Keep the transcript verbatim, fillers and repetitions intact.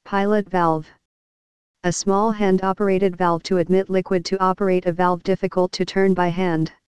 Pilot valve. A small hand-operated valve to admit liquid to operate a valve difficult to turn by hand.